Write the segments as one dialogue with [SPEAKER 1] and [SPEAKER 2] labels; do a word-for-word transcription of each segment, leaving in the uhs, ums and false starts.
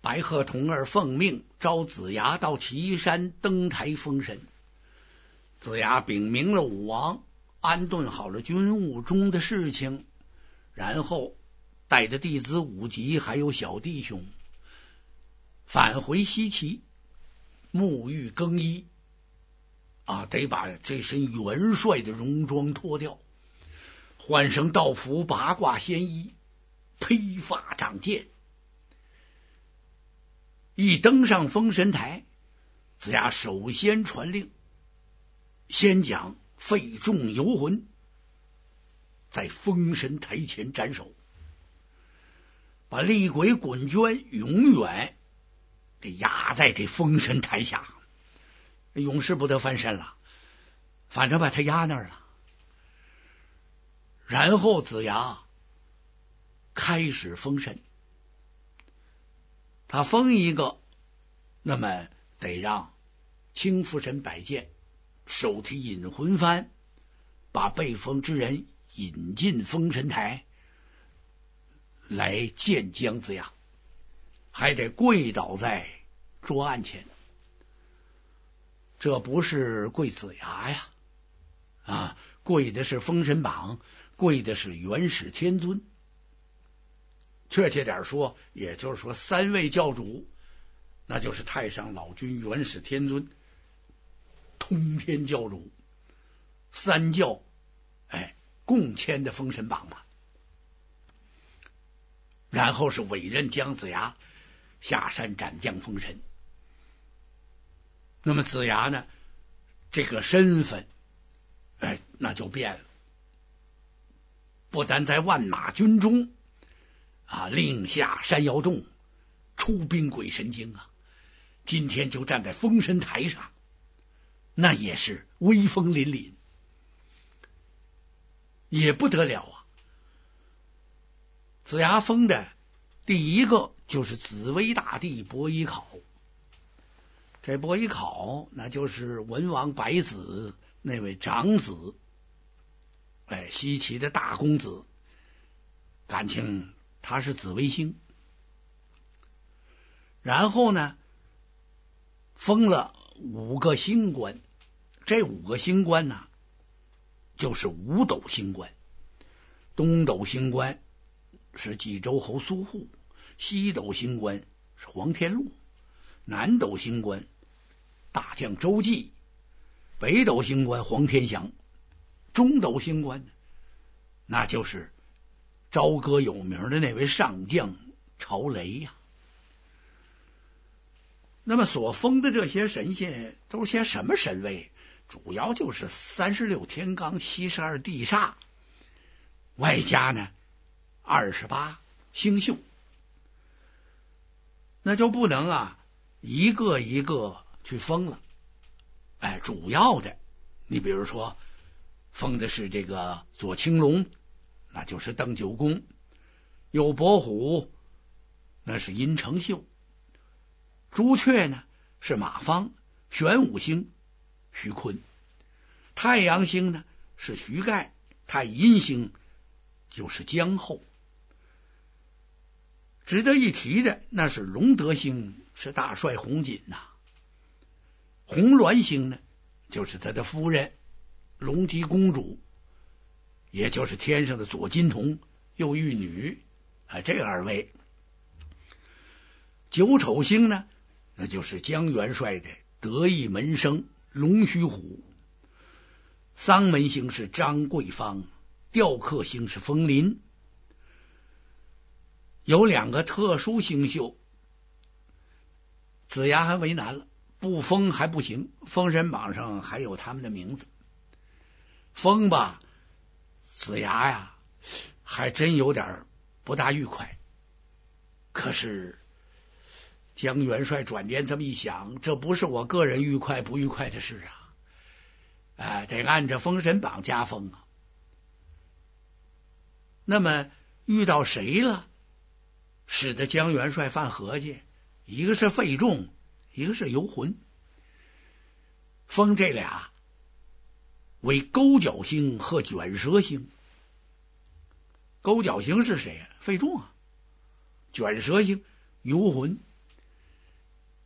[SPEAKER 1] 白鹤童儿奉命召子牙到岐山登台封神。子牙禀明了武王，安顿好了军务中的事情，然后带着弟子武吉还有小弟兄返回西岐，沐浴更衣啊，得把这身元帅的戎装脱掉，换上道服，八卦仙衣，披发长剑。一登上封神台，子牙首先传令，先将费仲游魂在封神台前斩首，把厉鬼滚娟永远得压在这封神台下，永世不得翻身了，反正把他压那儿了。然后子牙开始封神，他封一个，那么得让青福神摆剑，手提引魂幡，把被封之人引进封神台来见姜子牙，还得跪倒在桌案前。这不是跪子牙呀，啊，跪的是封神榜，跪的是元始天尊。确切点说，也就是说三位教主，那就是太上老君、元始天尊、通天教主，三教哎共签的封神榜嘛。然后是委任姜子牙下山斩将封神。那么子牙呢，这个身份哎那就变了，不但在万马军中啊，令下山摇动，出兵鬼神经啊！今天就站在封神台上，那也是威风凛凛，也不得了啊！子牙封的第一个就是紫薇大帝伯邑考，这伯邑考那就是文王百子那位长子，哎，西岐的大公子，感情他是紫微星。然后呢，封了五个星官，这五个星官呢，就是五斗星官。东斗星官是冀州侯苏护，西斗星官是黄天禄，南斗星官大将周济，北斗星官黄天祥，中斗星官那就是朝歌有名的那位上将曹雷呀、啊。那么所封的这些神仙都是些什么神位？主要就是三十六天罡、七十二地煞，外加呢二十八星宿。那就不能啊一个一个去封了。哎，主要的，你比如说封的是这个左青龙，那就是邓九公；右伯虎，那是殷承秀；朱雀呢是马方；玄武星徐坤；太阳星呢是徐盖；太阴星就是姜后。值得一提的那是龙德星是大帅洪锦呐、啊，红鸾星呢就是他的夫人龙姬公主，也就是天上的左金童右玉女啊，这二位。九丑星呢，那就是姜元帅的得意门生龙须虎。丧门星是张桂芳，吊客星是风林。有两个特殊星宿，子牙还为难了，不封还不行，封神榜上还有他们的名字，封吧，子牙呀还真有点不大愉快。可是姜元帅转念这么一想，这不是我个人愉快不愉快的事啊，哎，得按着封神榜加封啊。那么遇到谁了，使得姜元帅犯合计？一个是费仲，一个是游魂，封这俩为勾角星和卷舌星。勾角星是谁啊？费仲啊。卷舌星游魂，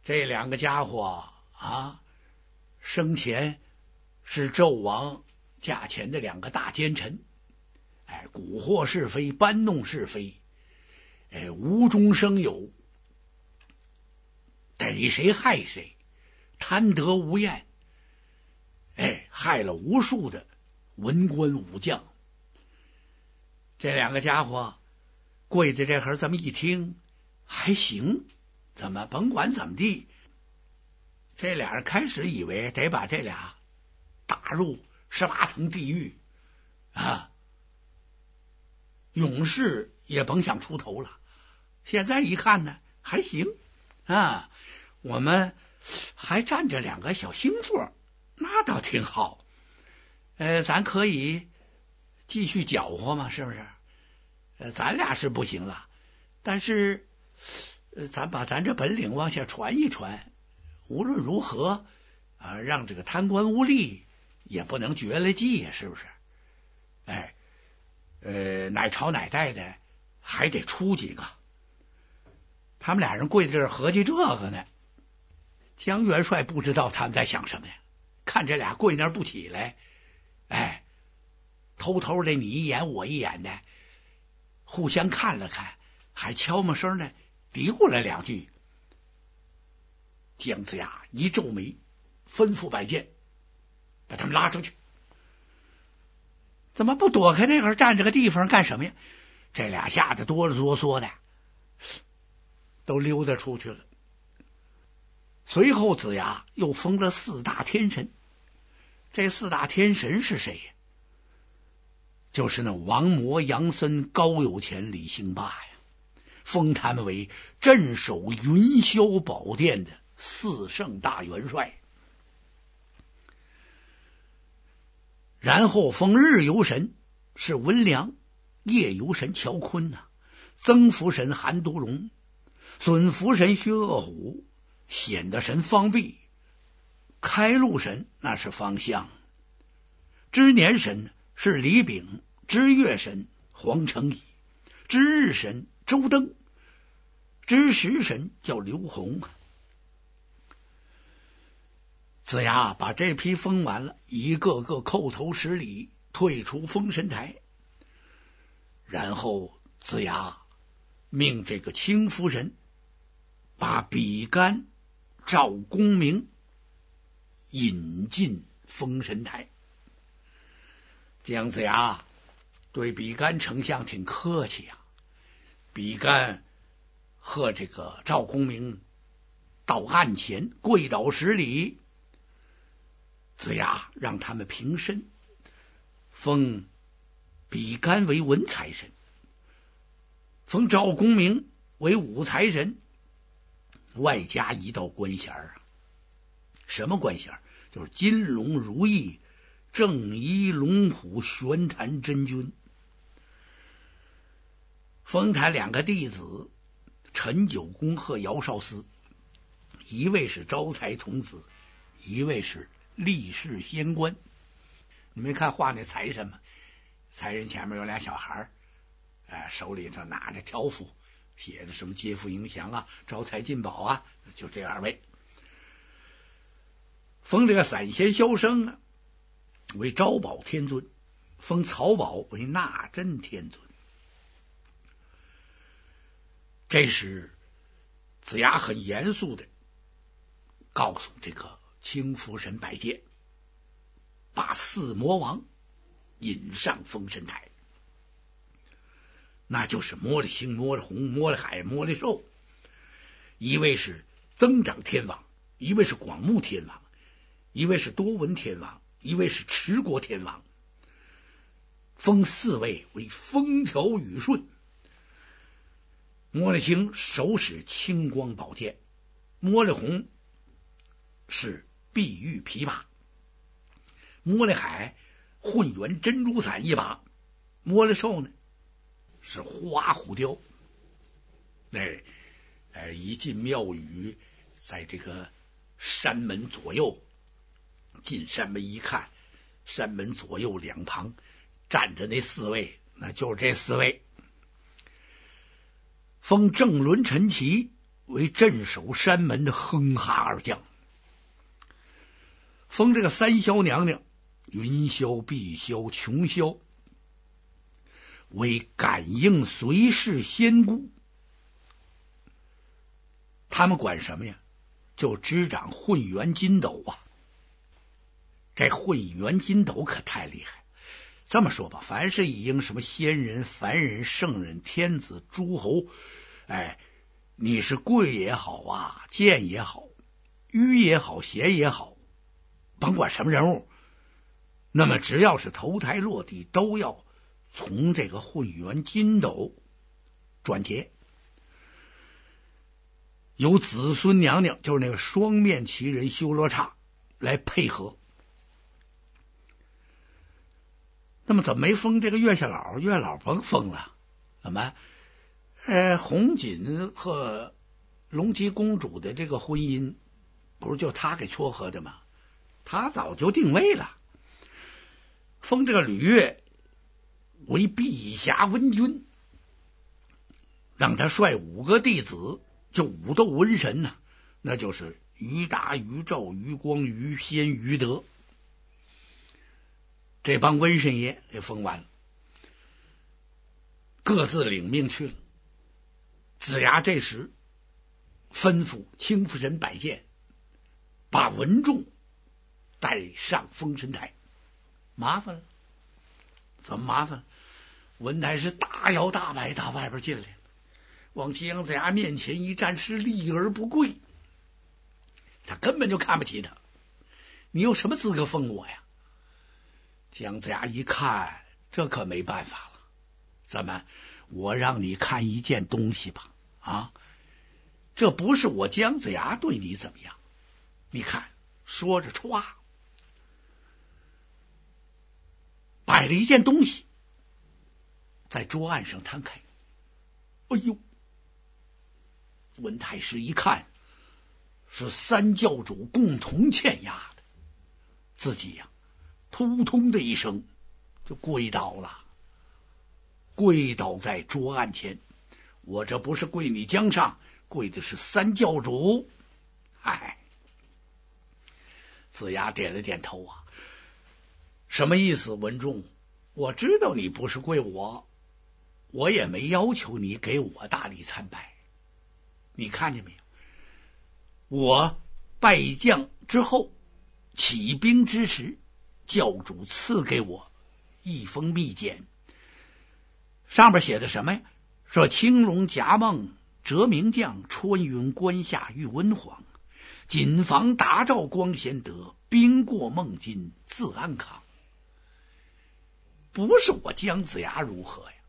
[SPEAKER 1] 这两个家伙啊，生前是纣王驾前的两个大奸臣，哎，蛊惑是非，搬弄是非，哎，无中生有，逮谁害谁，贪得无厌，哎，害了无数的文官武将。这两个家伙跪在这会儿，这么一听还行，怎么甭管怎么地，这俩人开始以为得把这俩打入十八层地狱啊，永世也甭想出头了。现在一看呢，还行啊，我们还占着两个小星座，那倒挺好。呃，咱可以继续搅和嘛，是不是？呃，咱俩是不行了，但是呃，咱把咱这本领往下传一传，无论如何啊，让这个贪官污吏也不能绝了迹呀，是不是？哎，呃，哪朝哪代的还得出几个。他们俩人跪在这儿合计这个呢。江元帅不知道他们在想什么呀，看这俩跪那儿不起来，哎，偷偷的你一眼我一眼的，互相看了看，还悄没声的嘀咕了两句。姜子牙一皱眉，吩咐摆件，把他们拉出去。怎么不躲开那个站着个地方干什么呀？这俩吓得哆里哆嗦的，都溜达出去了。随后子牙又封了四大天神，这四大天神是谁呀？就是那王魔、杨森、高有钱、李兴霸呀，封他们为镇守云霄宝殿的四圣大元帅。然后封日游神是文良，夜游神乔坤呐、啊，增福神韩独龙，损福神薛恶虎，显德神方弼，开路神那是方相，知年神是李炳，知月神黄承义，知日神周登，知时神叫刘洪。子牙把这批封完了，一个个叩头施礼，退出封神台。然后子牙命这个卿夫人把比干、赵公明引进封神台。姜子牙对比干丞相挺客气啊，比干和这个赵公明到案前跪倒施礼，子牙让他们平身，封比干为文财神，封赵公明为武财神，外加一道官衔啊。什么官衔？就是金龙如意正一龙虎玄坛真君。封他两个弟子陈九公和姚少司，一位是招财童子，一位是历世仙官。你没看画那财神吗？财神前面有俩小孩，呃，手里头拿着条幅，写着什么接福迎祥啊，招财进宝啊，就这二位。封这个散仙萧生啊为招宝天尊，封曹宝为纳真天尊。这时子牙很严肃的告诉这个青福神百界，把四魔王引上封神台，那就是魔力星、魔力红、魔力海、魔力兽。一位是增长天王，一位是广目天王，一位是多闻天王，一位是持国天王。封四位为风调雨顺。魔力星手使青光宝剑，魔力红是碧玉琵琶，魔力海混元珍珠伞一把，魔力兽呢是花虎雕。哎，哎，一进庙宇，在这个山门左右，进山门一看，山门左右两旁站着那四位，那就是这四位。封正伦陈奇为镇守山门的哼哈二将，封这个三霄娘娘云霄、碧霄、琼霄为感应随侍仙姑。他们管什么呀？就执掌混元金斗啊！这混元金斗可太厉害。这么说吧，凡是已经什么仙人、凡人、圣人、天子、诸侯，哎，你是贵也好啊，贱也好，愚也好，贤也好，甭管什么人物，那么只要是投胎落地，都要从这个混元金斗转劫。由子孙娘娘，就是那个双面奇人修罗刹来配合。那么怎么没封这个月下老？月老甭封了，怎么？呃，红锦和龙吉公主的这个婚姻，不是就他给撮合的吗？他早就定位了，封这个吕月为碧霞文君，让他率五个弟子，就五斗瘟神呢、啊，那就是于达、于兆、于光、于仙、于德。这帮瘟神爷给封完了，各自领命去了。子牙这时吩咐青福神摆剑，把文仲带上封神台。麻烦了，怎么麻烦了？文台是大摇大摆打外边进来，往姜子牙面前一站，是立而不跪。他根本就看不起他，你有什么资格封我呀？姜子牙一看，这可没办法了。怎么？我让你看一件东西吧，啊，这不是我姜子牙对你怎么样？你看，说着歘，摆了一件东西，在桌案上摊开。哎呦！文太师一看，是三教主共同欠押的，自己呀、啊。扑通的一声就跪倒了，跪倒在桌案前。我这不是跪你姜上，跪的是三教主。哎，子牙点了点头啊，什么意思？文仲，我知道你不是跪我，我也没要求你给我大礼参拜。你看见没有？我拜将之后，起兵之时，教主赐给我一封密简，上边写的什么呀？说青龙夹梦折明将，穿云关下遇文皇，谨防达照光贤德，兵过梦津自安康。不是我姜子牙如何呀？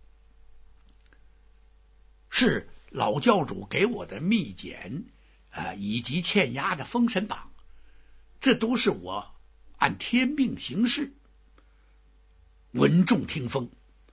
[SPEAKER 1] 是老教主给我的密简、呃、以及欠押的封神榜，这都是我按天命行事。文仲听风，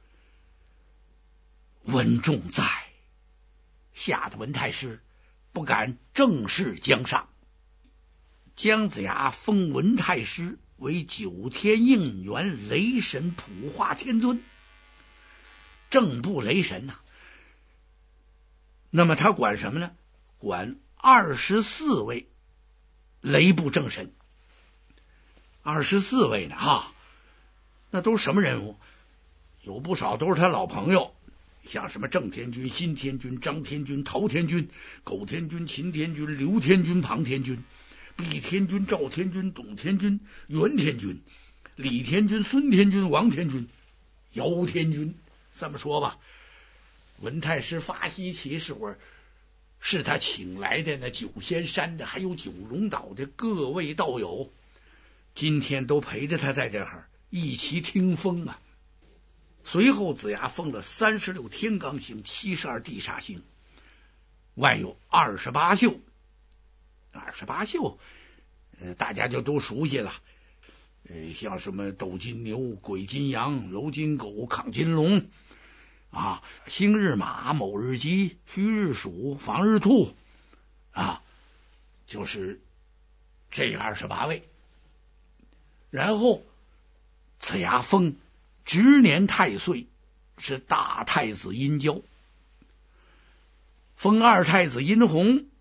[SPEAKER 1] 文仲在，吓得文太师不敢正视姜上。姜子牙封文太师为九天应元雷神普化天尊，正部雷神呐、啊。那么他管什么呢？管二十四位雷部正神。二十四位呢啊，那都是什么人物？有不少都是他老朋友，像什么郑天君、新天君、张天君、陶天君、苟天君、秦天君、刘天君、庞天君、毕天君、赵天君、董天君、袁天君、李天君、孙天君、王天君、姚天君。这么说吧，文太师发西岐时会儿，是他请来的那九仙山的还有九龙岛的各位道友，今天都陪着他在这儿一起听风啊。随后子牙封了三十六天罡星、七十二地煞星，外有二十八宿。二十八宿，呃，大家就都熟悉了。呃，像什么斗金牛、鬼金羊、楼金狗、亢金龙啊，星日马、卯日鸡、戌日鼠、房日兔啊，就是这二十八位。然后子牙封执年太岁是大太子殷郊，封二太子殷洪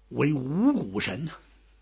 [SPEAKER 1] 为五谷神呢，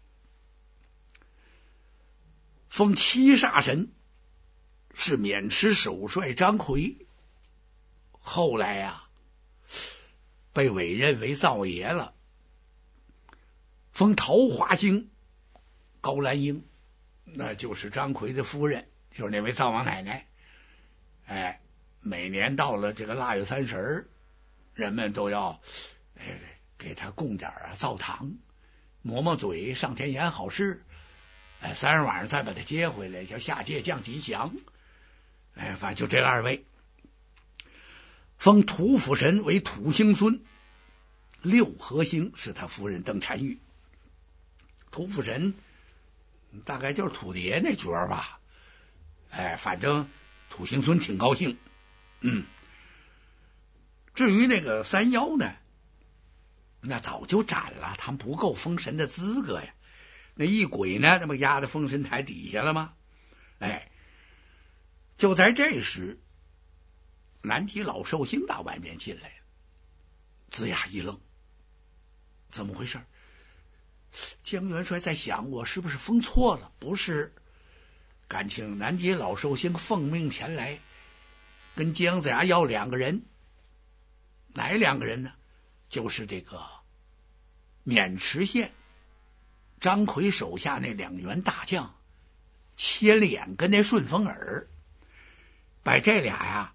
[SPEAKER 1] 封七煞神是渑池首帅张奎，后来呀、啊、被委任为灶爷了。封桃花星高兰英，那就是张奎的夫人，就是那位灶王奶奶。哎，每年到了这个腊月三十，人们都要哎给他供点啊灶糖，抹抹嘴，上天言好事。哎，三十晚上再把他接回来，叫下界降吉祥。哎，反正就这二位。封土府神为土星孙，六合星是他夫人邓婵玉。土府神大概就是土爷那角儿吧。哎，反正土星孙挺高兴。嗯，至于那个三妖呢，那早就斩了，他们不够封神的资格呀。那一鬼呢，那不压在封神台底下了吗？哎，就在这时，南极老寿星打外面进来，子牙一愣，怎么回事？江元帅在想，我是不是封错了？不是，感情南极老寿星奉命前来，跟姜子牙要两个人，哪两个人呢？就是这个渑池县张奎手下那两员大将千里眼跟那顺风耳，把这俩呀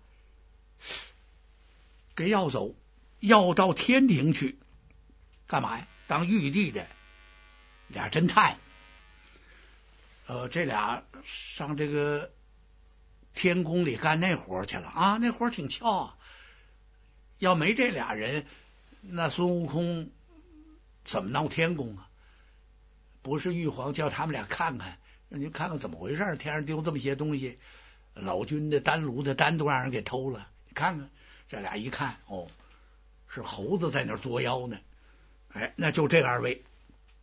[SPEAKER 1] 给要走，要到天庭去干嘛呀？当玉帝的俩侦探。呃，这俩上这个天宫里干那活去了啊，那活挺巧啊。要没这俩人，那孙悟空怎么闹天宫啊？不是玉皇叫他们俩看看，让你看看怎么回事，天上丢这么些东西，老君的丹炉的丹都让人给偷了。你看看这俩一看，哦，是猴子在那作妖呢。哎，那就这二位。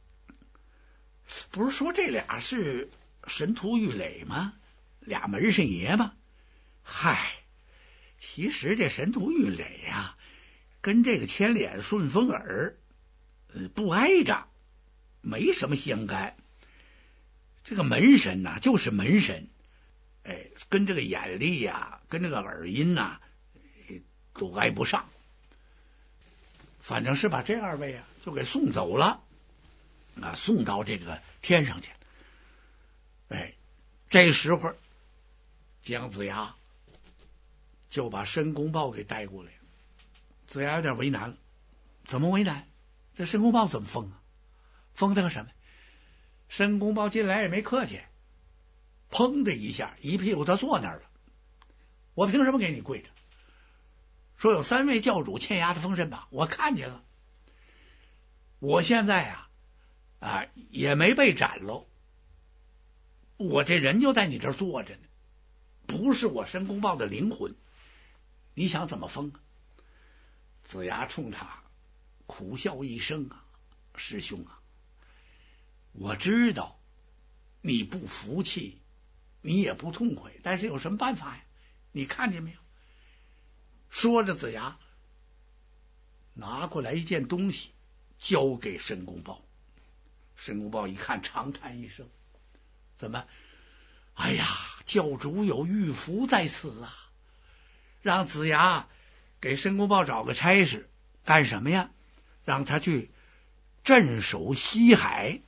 [SPEAKER 1] 不是说这俩是神荼玉垒吗？俩门神爷吗？嗨，其实这神荼玉垒呀、啊，跟这个千脸顺风耳、呃、不挨着，没什么相干。这个门神呐、啊，就是门神，哎，跟这个眼力呀、啊，跟这个耳音呐、啊，都挨不上。反正是把这二位啊，就给送走了。啊，送到这个天上去。哎，这时候姜子牙就把申公豹给带过来了。子牙有点为难了，怎么为难？这申公豹怎么封啊？封他个什么？申公豹进来也没客气，砰的一下，一屁股他坐那儿了。我凭什么给你跪着？说有三位教主欠押的封神榜，我看见了。我现在啊。啊，也没被斩喽，我这人就在你这儿坐着呢，不是我申公豹的灵魂，你想怎么封啊？子牙冲他苦笑一声啊，师兄啊，我知道你不服气，你也不痛快，但是有什么办法呀？你看见没有？说着，子牙拿过来一件东西，交给申公豹。申公豹一看，长叹一声：“怎么？哎呀，教主有玉符在此啊！让子牙给申公豹找个差事，干什么呀？让他去镇守西海。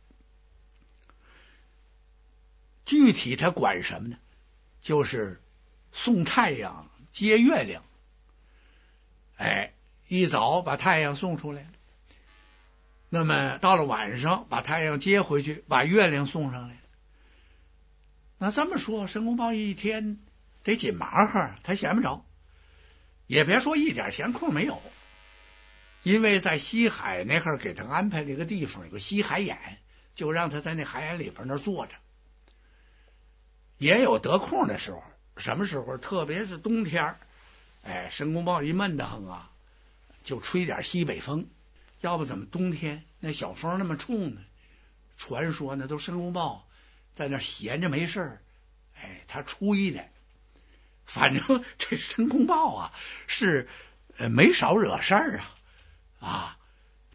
[SPEAKER 1] 具体他管什么呢？就是送太阳接月亮。哎，一早把太阳送出来了。”那么到了晚上，把太阳接回去，把月亮送上来。那这么说，申公豹一天得紧忙活，他闲不着，也别说一点闲空没有，因为在西海那块给他安排了一个地方，有个西海眼，就让他在那海眼里边那坐着。也有得空的时候，什么时候？特别是冬天，哎，申公豹一闷得慌啊，就吹点西北风。要不怎么冬天那小风那么冲呢？传说呢，都申公豹在那闲着没事，哎，他吹的。反正这申公豹啊，是呃没少惹事儿啊啊，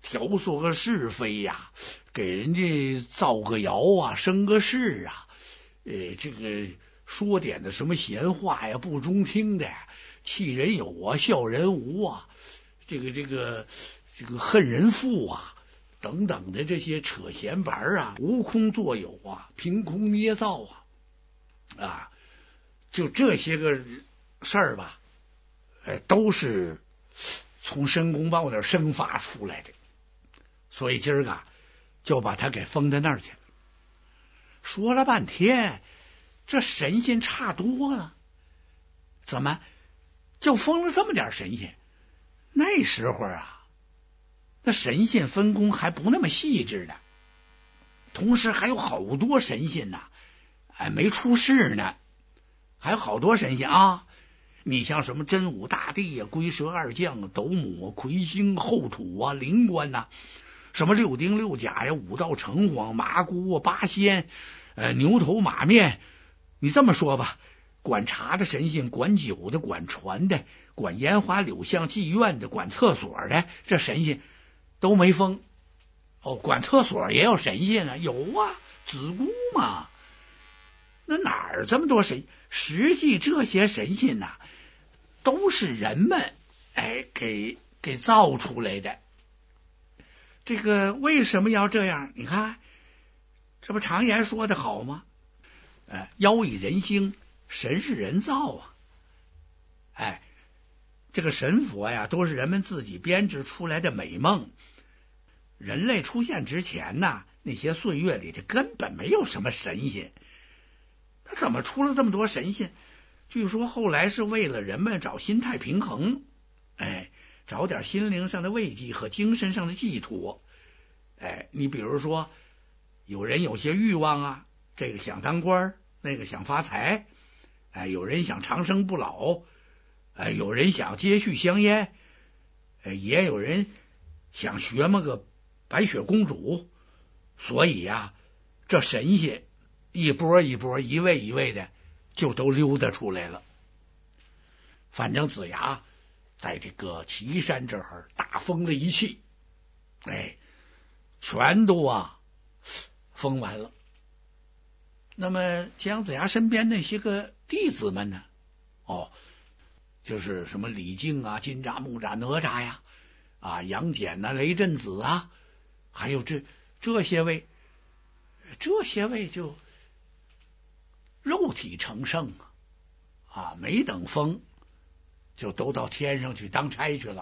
[SPEAKER 1] 挑唆个是非呀，给人家造个谣啊，生个事啊，呃，这个说点的什么闲话呀，不中听的呀，气人有啊，笑人无啊，这个这个这个恨人富啊，等等的这些扯闲白啊，无空作有啊，凭空捏造啊，啊，就这些个事儿吧，呃，都是从申公豹那儿生发出来的，所以今儿个就把他给封在那儿去了。说了半天，这神仙差多了，怎么就封了这么点神仙？那时候啊，那神仙分工还不那么细致呢，同时还有好多神仙呐，哎，没出世呢，还有好多神仙啊。你像什么真武大帝呀、龟蛇二将啊、斗母、魁星、后土啊、灵官呐、啊，什么六丁六甲呀、五道城隍、麻姑啊、八仙、呃牛头马面，你这么说吧，管茶的神仙、管酒的、管船的、管烟花柳巷妓院的、管厕所的，这神仙都没封。哦，管厕所也有神仙啊，有啊，子姑嘛。那哪儿这么多神？实际这些神仙呐、啊，都是人们哎给给造出来的。这个为什么要这样？你看，这不常言说的好吗？呃，妖以人兴，神是人造啊。哎，这个神佛呀，都是人们自己编织出来的美梦。人类出现之前呢，那些岁月里就根本没有什么神仙。那怎么出了这么多神仙？据说后来是为了人们找心态平衡，哎，找点心灵上的慰藉和精神上的寄托。哎，你比如说，有人有些欲望啊，这个想当官，那个想发财，哎，有人想长生不老，哎，有人想接续香烟，哎，也有人想学么个白雪公主。所以呀、啊，这神仙一波一波，一位一位的，就都溜达出来了。反正子牙在这个岐山这儿大封了一气，哎，全都啊封完了。那么姜子牙身边那些个弟子们呢？哦，就是什么李靖啊、金吒、木吒、哪吒呀，啊，杨戬呐、雷震子啊，还有这这些位，这些位就肉体成圣啊，啊，没等封，就都到天上去当差去了。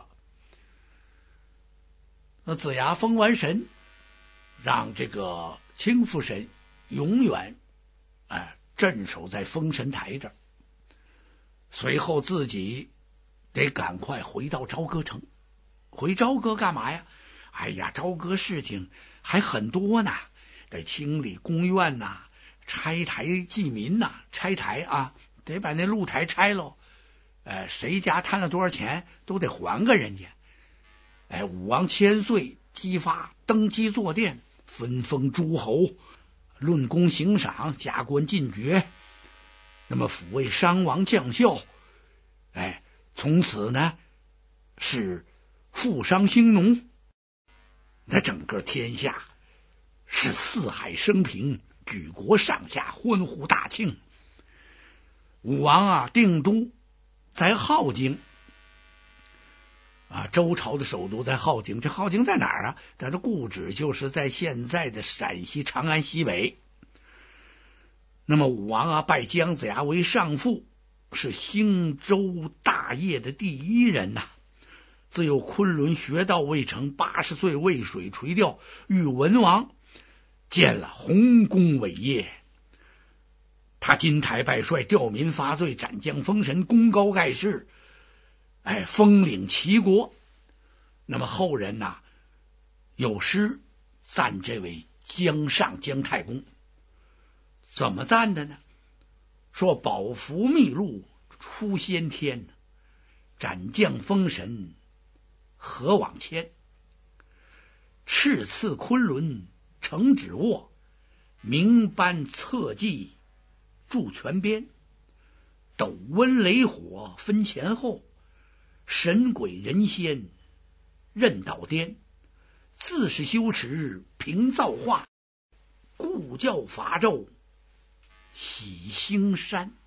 [SPEAKER 1] 那子牙封完神，让这个青福神永远哎镇守在封神台这儿，随后自己得赶快回到朝歌城。回朝歌干嘛呀？哎呀，朝歌事情还很多呢，得清理宫院呐、啊，拆台济民呐、啊，拆台啊，得把那露台拆喽。呃，谁家贪了多少钱，都得还个人家。哎，武王千岁姬发登基坐殿，分封诸侯，论功行赏，加官进爵。那么抚慰伤亡将校，哎，从此呢是富商兴农，那整个天下是四海升平，举国上下欢呼大庆。武王啊定都在镐京啊，周朝的首都在镐京。这镐京在哪儿啊？它的故址就是在现在的陕西长安西北。那么武王啊拜姜子牙为上父，是兴周大业的第一人呐、啊。自有昆仑学道未成，八十岁渭水垂钓，遇文王，见了宏功伟业。他金台拜帅，吊民发罪，斩将封神，功高盖世，哎，封领齐国。那么后人呐、啊，有诗赞这位姜尚姜太公，怎么赞的呢？说宝符秘录出先天，斩将封神何往牵，赤刺昆仑成指握，明斑侧骑驻泉边，斗温雷火分前后，神鬼人仙任道颠， 自是修持平造化，故教法咒喜兴山。